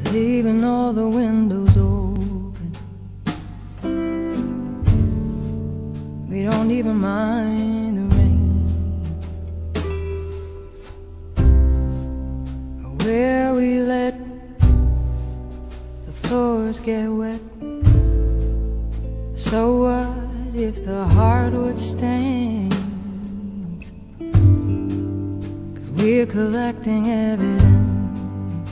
leaving all the windows open. We don't even mind the rain, or where we let the floors get wet. So what if the hardwood stains? 'Cause we're collecting evidence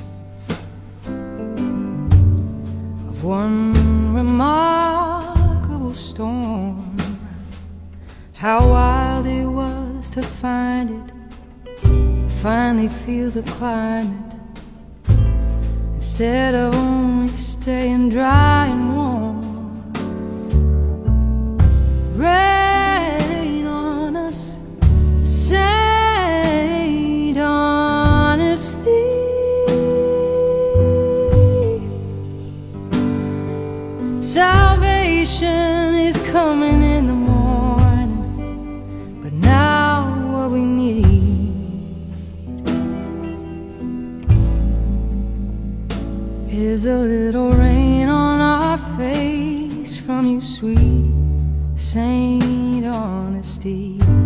of one remarkable storm. How wild it was to find it, finally feel the climate, instead of only staying dry and warm. Rain on us, saint honesty. Salvation is coming in the morning, but now what we need is a little rain on our face from you, sweet saint honesty.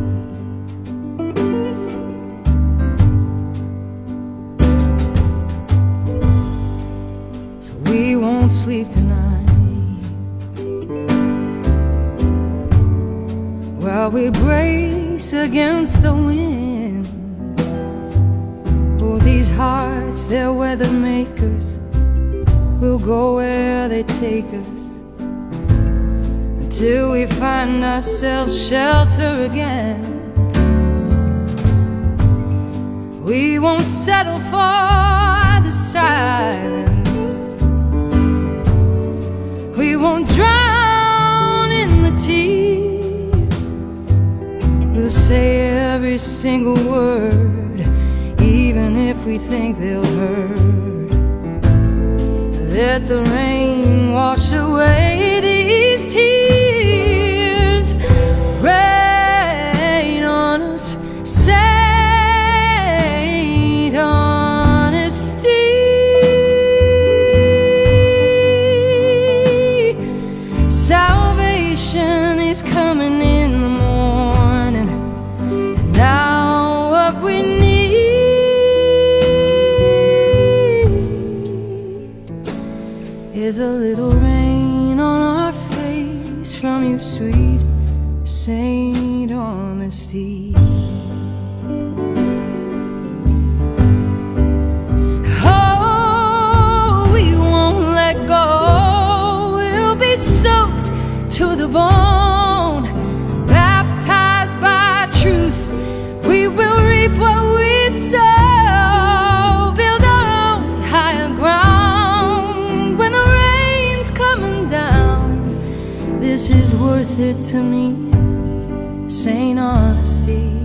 So we won't sleep tonight while we brace against the wind. Oh, these hearts, they're weather makers. We'll go where they take us till we find ourselves shelter again. We won't settle for the silence. We won't drown in the tears. We'll say every single word, even if we think they'll hurt. Let the rain wash away these tears. Rain on us, saint honesty. Salvation is coming in the morning, and now what we need is a little rain on our face from you, sweet saint honesty. Oh, we won't let go. We'll be soaked to the bone, baptized by truth. We will reap what we sow, build our own higher ground. When the rain's coming down, this is worth it to me, saint honesty.